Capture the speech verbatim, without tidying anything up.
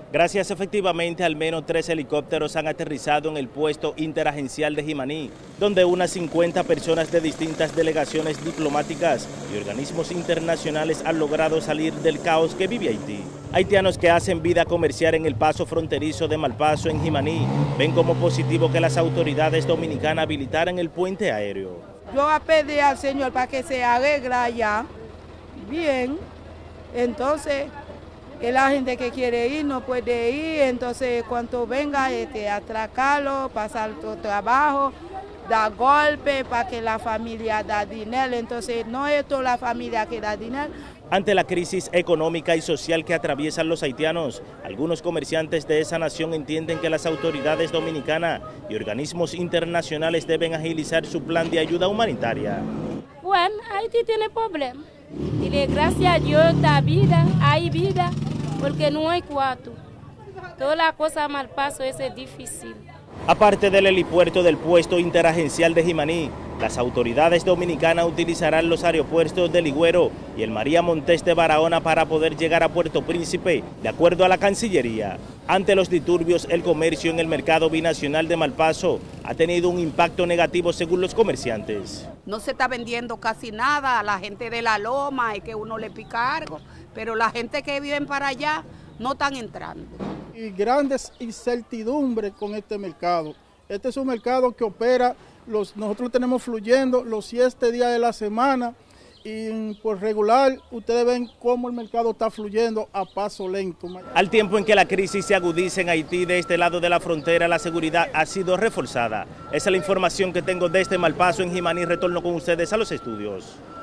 Gracias efectivamente, al menos tres helicópteros han aterrizado en el puesto interagencial de Jimaní, donde unas cincuenta personas de distintas delegaciones diplomáticas y organismos internacionales han logrado salir del caos que vive Haití. Haitianos que hacen vida comercial en el paso fronterizo de Malpaso en Jimaní ven como positivo que las autoridades dominicanas habilitaran el puente aéreo. Yo voy a pedir al Señor para que se arregle allá bien, entonces que la gente que quiere ir no puede ir, entonces cuando venga este, atracarlo, pasar todo trabajo, da golpe para que la familia da dinero, entonces no es toda la familia que da dinero. Ante la crisis económica y social que atraviesan los haitianos, algunos comerciantes de esa nación entienden que las autoridades dominicanas y organismos internacionales deben agilizar su plan de ayuda humanitaria. Bueno, Haití tiene problemas. Y gracias a Dios da vida, hay vida, porque no hay cuarto. Toda la cosa mal paso es difícil. Aparte del helipuerto del puesto interagencial de Jimaní, las autoridades dominicanas utilizarán los aeropuertos de Ligüero y el María Montés de Barahona para poder llegar a Puerto Príncipe, de acuerdo a la Cancillería. Ante los disturbios, el comercio en el mercado binacional de Malpaso ha tenido un impacto negativo según los comerciantes. No se está vendiendo casi nada a la gente de la loma, es que uno le pica algo, pero la gente que vive para allá no están entrando. Y grandes incertidumbres con este mercado. Este es un mercado que opera, los, nosotros tenemos fluyendo los siete días de la semana y por regular ustedes ven cómo el mercado está fluyendo a paso lento. Al tiempo en que la crisis se agudiza en Haití, de este lado de la frontera la seguridad ha sido reforzada. Esa es la información que tengo desde Malpaso en Jimaní. Retorno con ustedes a los estudios.